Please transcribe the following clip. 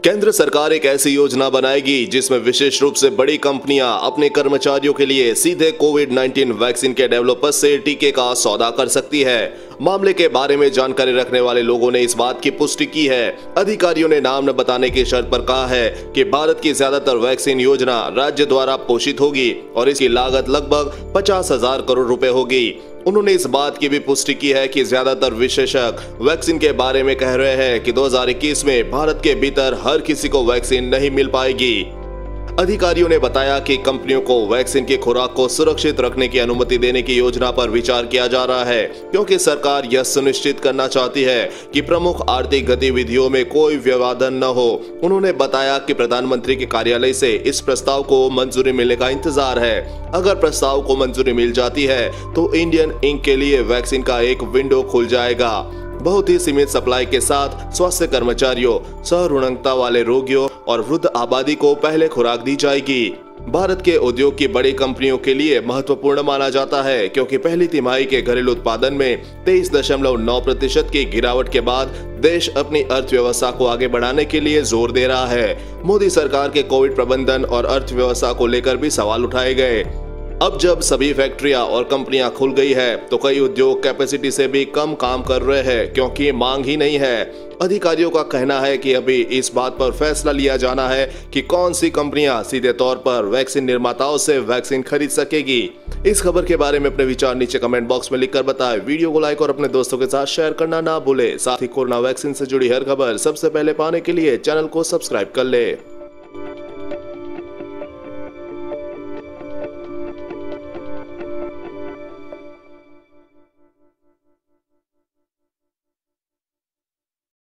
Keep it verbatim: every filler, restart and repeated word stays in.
केंद्र सरकार एक ऐसी योजना बनाएगी जिसमें विशेष रूप से बड़ी कंपनियां अपने कर्मचारियों के लिए सीधे कोविड नाइनटीन वैक्सीन के डेवलपर्स से टीके का सौदा कर सकती है। मामले के बारे में जानकारी रखने वाले लोगों ने इस बात की पुष्टि की है। अधिकारियों ने नाम न बताने की शर्त पर कहा है कि भारत की ज्यादातर वैक्सीन योजना राज्य द्वारा पोषित होगी और इसकी लागत लगभग पचास हजार करोड़ रुपए होगी। उन्होंने इस बात की भी पुष्टि की है कि ज्यादातर विशेषज्ञ वैक्सीन के बारे में कह रहे हैं कि दो हज़ार इक्कीस में भारत के भीतर हर किसी को वैक्सीन नहीं मिल पाएगी। अधिकारियों ने बताया कि कंपनियों को वैक्सीन की खुराक को सुरक्षित रखने की अनुमति देने की योजना पर विचार किया जा रहा है, क्योंकि सरकार यह सुनिश्चित करना चाहती है कि प्रमुख आर्थिक गतिविधियों में कोई व्यवधान न हो। उन्होंने बताया कि प्रधानमंत्री के कार्यालय से इस प्रस्ताव को मंजूरी मिलने का इंतजार है। अगर प्रस्ताव को मंजूरी मिल जाती है तो इंडियन इंक के लिए वैक्सीन का एक विंडो खुल जाएगा। बहुत ही सीमित सप्लाई के साथ स्वास्थ्य कर्मचारियों, सरुग्णता वाले रोगियों और वृद्ध आबादी को पहले खुराक दी जाएगी। भारत के उद्योग की बड़ी कंपनियों के लिए महत्वपूर्ण माना जाता है, क्योंकि पहली तिमाही के घरेलू उत्पादन में तेईस दशमलव नौ प्रतिशत की गिरावट के बाद देश अपनी अर्थव्यवस्था को आगे बढ़ाने के लिए जोर दे रहा है। मोदी सरकार के कोविड प्रबंधन और अर्थव्यवस्था को लेकर भी सवाल उठाए गए। अब जब सभी फैक्ट्रियां और कंपनियां खुल गई है तो कई उद्योग कैपेसिटी से भी कम काम कर रहे हैं, क्योंकि मांग ही नहीं है। अधिकारियों का कहना है कि अभी इस बात पर फैसला लिया जाना है कि कौन सी कंपनियां सीधे तौर पर वैक्सीन निर्माताओं से वैक्सीन खरीद सकेगी। इस खबर के बारे में अपने विचार नीचे कमेंट बॉक्स में लिखकर बताएं। वीडियो को लाइक और अपने दोस्तों के साथ शेयर करना ना भूले। साथ ही कोरोना वैक्सीन से जुड़ी हर खबर सबसे पहले पाने के लिए चैनल को सब्सक्राइब कर ले।